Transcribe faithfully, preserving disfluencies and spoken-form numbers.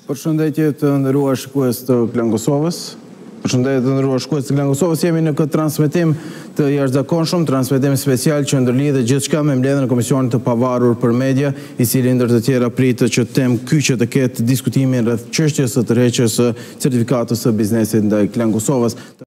Përshëndetje të nderuar shikues të Klan Kosovës. Përshëndetje të nderuar shikues të Klan Kosovës. Jemi në këtë transmetim të jashtëzakonshëm, transmetim special që ndërlidhet gjithçka me mbledhjen e Komisionit të Pavarur për Media, i cili ndër të tjera pritet që temë kyçe të ketë diskutimin rreth çështjes së tërheqjes së certifikatës së biznesit ndaj Klan Kosovës.